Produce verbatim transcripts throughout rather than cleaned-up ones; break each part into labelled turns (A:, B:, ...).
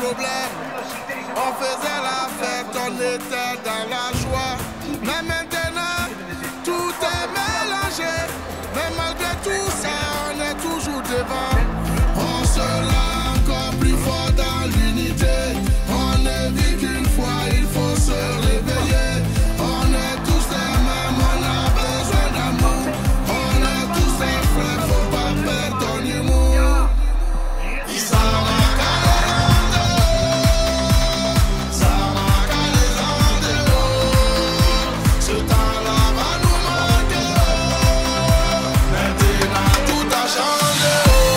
A: problème. On faisait la fête, on était dans la joie. Mais maintenant, tout est mélangé. Mais malgré tout ça, on est toujours devant. On sera encore plus fort dans l'unité. On ne vit qu'une fois, il faut se réveiller. On est tous les mêmes, on a besoin d'amour. On est tous les frères, faut pas perdre ton humour. Il s'en va caler en dehors. Ça va caler en dehors. Ce temps-là va nous manquer. Maintenant tout a changé.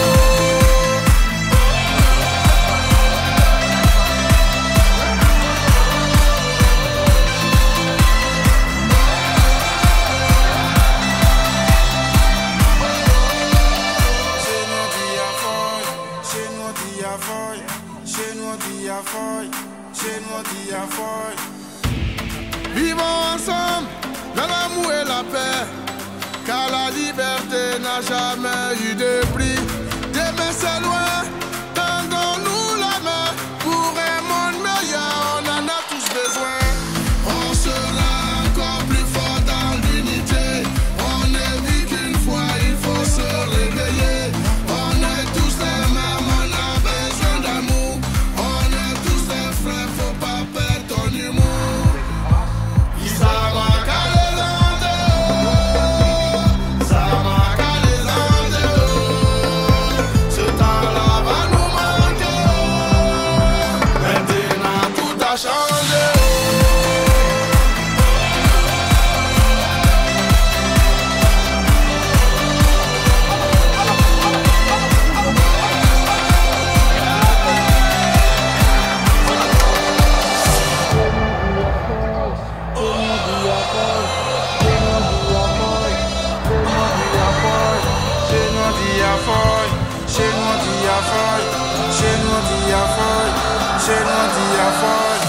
A: Vivons ensemble dans l'amour et la paix, car la liberté n'a jamais eu de prix. Demain c'est loin, tendons-nous la main pour un monde meilleur, on en a tous besoin. On sera encore plus fort dans l'unité. On ne vit qu'une fois, il faut se réveiller. On est tous les mêmes, on a besoin d'amour. On est tous les frères, faut pas perdre ton humour. Ça va caler en dehors. Ça va caler en dehors. Ce temps-là va nous manquer. Maintenant tout a changé. Chez nous, dit à folle, chez nous, dit à folle, chez nous, dit à folle.